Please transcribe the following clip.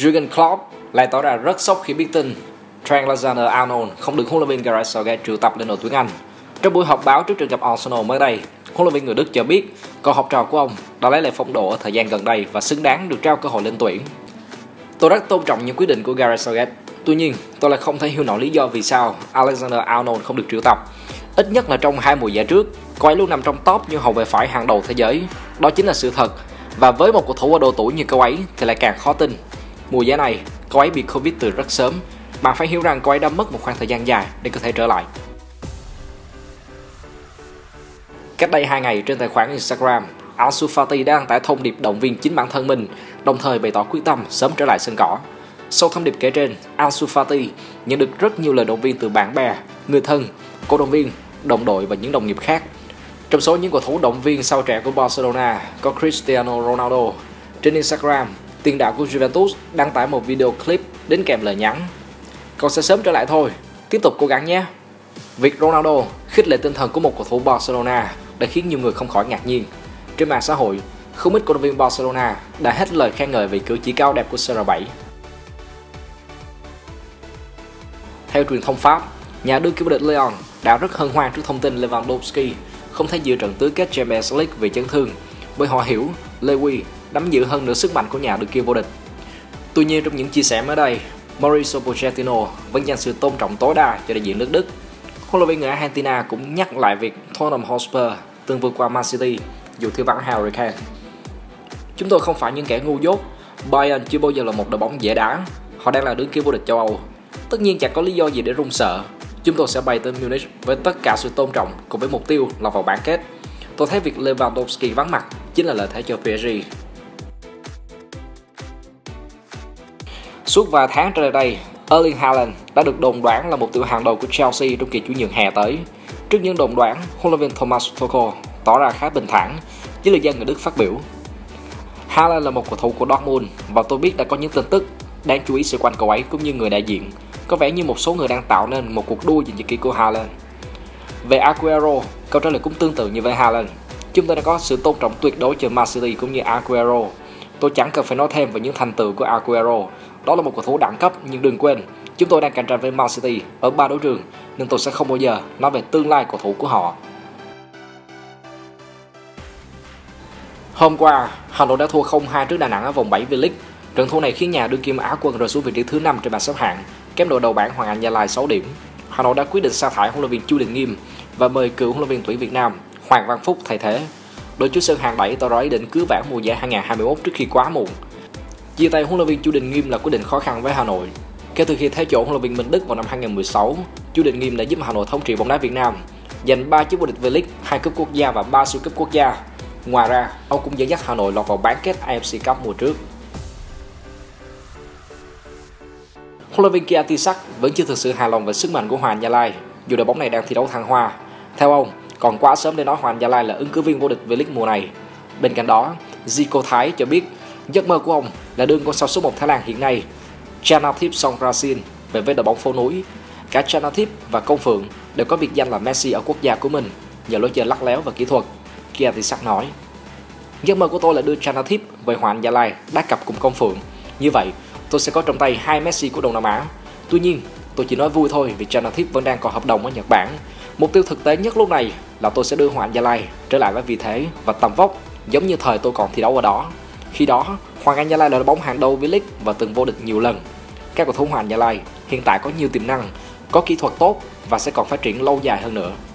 Jurgen Klopp lại tỏ ra rất sốc khi biết tin Trent Alexander-Arnold không được huấn luyện viên Gareth Southgate triệu tập lên đội tuyển Anh. Trong buổi họp báo trước trận gặp Arsenal mới đây, huấn luyện viên người Đức cho biết cậu học trò của ông đã lấy lại phong độ ở thời gian gần đây và xứng đáng được trao cơ hội lên tuyển. Tôi rất tôn trọng những quyết định của Gareth Southgate. Tuy nhiên, tôi lại không thể hiểu nổi lý do vì sao Alexander-Arnold không được triệu tập. Ít nhất là trong 2 mùa giải trước, cậu ấy luôn nằm trong top như hậu vệ phải hàng đầu thế giới. Đó chính là sự thật. Và với một cầu thủ ở độ tuổi như cậu ấy thì lại càng khó tin. Mùa giải này, cậu ấy bị Covid từ rất sớm. Bạn phải hiểu rằng cậu ấy đã mất một khoảng thời gian dài để có thể trở lại. Cách đây 2 ngày trên tài khoản Instagram, Ansu Fati đã đăng tải thông điệp động viên chính bản thân mình, đồng thời bày tỏ quyết tâm sớm trở lại sân cỏ. Sau thông điệp kể trên, Ansu Fati nhận được rất nhiều lời động viên từ bạn bè, người thân, cổ động viên, đồng đội và những đồng nghiệp khác. Trong số những cầu thủ động viên sau trận của Barcelona có Cristiano Ronaldo. Trên Instagram, tiền đạo của Juventus đăng tải một video clip đến kèm lời nhắn: "Cậu sẽ sớm trở lại thôi, tiếp tục cố gắng nhé." Việc Ronaldo khích lệ tinh thần của một cầu thủ Barcelona đã khiến nhiều người không khỏi ngạc nhiên. Trên mạng xã hội, không ít cổ động viên Barcelona đã hết lời khen ngợi về cử chỉ cao đẹp của CR7. Theo truyền thông Pháp, nhà đương kim vô địch Lyon đã rất hân hoan trước thông tin Lewandowski không thể dự trận tứ kết Champions League vì chấn thương, bởi họ hiểu Lewy nắm giữ hơn nửa sức mạnh của nhà đương kim vô địch. Tuy nhiên, trong những chia sẻ mới đây, Mauricio Pochettino vẫn dành sự tôn trọng tối đa cho đại diện nước Đức. Huấn luyện viên người Argentina cũng nhắc lại việc Tottenham Hotspur từng vượt qua Man City dù thiếu vắng Harry Kane. "Chúng tôi không phải những kẻ ngu dốt. Bayern chưa bao giờ là một đội bóng dễ đá. Họ đang là đương kim vô địch châu Âu. Tất nhiên chẳng có lý do gì để run sợ. Chúng tôi sẽ bay tới Munich với tất cả sự tôn trọng cùng với mục tiêu là vào bán kết. Tôi thấy việc Lewandowski vắng mặt chính là lợi thế cho PSG." Suốt vài tháng trở lại đây, Erling Haaland đã được đồn đoán là mục tiêu hàng đầu của Chelsea trong kỳ chuyển nhượng hè tới. Trước những đồn đoán, huấn luyện viên Thomas Tuchel tỏ ra khá bình thản, với lời dân người Đức phát biểu: "Haaland là một cầu thủ của Dortmund và tôi biết đã có những tin tức đáng chú ý xoay quanh cậu ấy cũng như người đại diện. Có vẻ như một số người đang tạo nên một cuộc đua giành nhật ký của Haaland." Về Aguero, câu trả lời cũng tương tự như với Haaland: "Chúng tôi đã có sự tôn trọng tuyệt đối cho Man City cũng như Aguero. Tôi chẳng cần phải nói thêm về những thành tựu của Aguero. Đó là một cầu thủ đẳng cấp, nhưng đừng quên, chúng tôi đang cạnh tranh với Man City ở 3 đấu trường, nên tôi sẽ không bao giờ nói về tương lai cầu thủ của họ." Hôm qua, Hà Nội đã thua 0-2 trước Đà Nẵng ở vòng 7 V-League. Trận thua này khiến nhà đương kim Á quân rơi xuống vị trí thứ 5 trên bảng xếp hạng, kém đội đầu bảng Hoàng Anh Gia Lai 6 điểm. Hà Nội đã quyết định sa thải huấn luyện viên Chu Đình Nghiêm và mời cựu huấn luyện viên tuyển Việt Nam Hoàng Văn Phúc thay thế. Đội chủ sân hàng đẩy tỏ rõ ý định cứu vãn mùa giải 2021 trước khi quá muộn. Chia tay huấn luyện viên Chu Đình Nghiêm là quyết định khó khăn với Hà Nội. Kể từ khi thế chỗ huấn luyện viên Minh Đức vào năm 2016, Chu Đình Nghiêm đã giúp Hà Nội thống trị bóng đá Việt Nam, giành 3 chức vô địch V-League, 2 cúp quốc gia và 3 siêu cúp quốc gia. Ngoài ra, ông cũng dẫn dắt Hà Nội lọt vào bán kết AFC Cup mùa trước. Huấn luyện viên Kia Tisak vẫn chưa thực sự hài lòng về sức mạnh của Hoàng Anh Gia Lai, dù đội bóng này đang thi đấu thăng hoa. Theo ông, còn quá sớm để nói Hoàng Anh Gia Lai là ứng cử viên vô địch V-League mùa này. Bên cạnh đó, Zico Thái cho biết giấc mơ của ông là đương con sao số 1 Thái Lan hiện nay, Chanathip Songkrasin, về với đội bóng phố núi. Cả Chanathip và Công Phượng đều có biệt danh là Messi ở quốc gia của mình nhờ lối chơi lắc léo và kỹ thuật. Kia Tisak nói: "Giấc mơ của tôi là đưa Chanathip về Hoàng Anh Gia Lai đá cặp cùng Công Phượng. Như vậy, tôi sẽ có trong tay 2 Messi của Đông Nam Á. Tuy nhiên, tôi chỉ nói vui thôi vì Chanathip vẫn đang còn hợp đồng ở Nhật Bản. Mục tiêu thực tế nhất lúc này là tôi sẽ đưa Hoàng Anh Gia Lai trở lại với vị thế và tầm vóc giống như thời tôi còn thi đấu ở đó. Khi đó, Hoàng Anh Gia Lai là đội bóng hàng đầu V-League và từng vô địch nhiều lần. Các cầu thủ Hoàng Anh Gia Lai hiện tại có nhiều tiềm năng, có kỹ thuật tốt và sẽ còn phát triển lâu dài hơn nữa."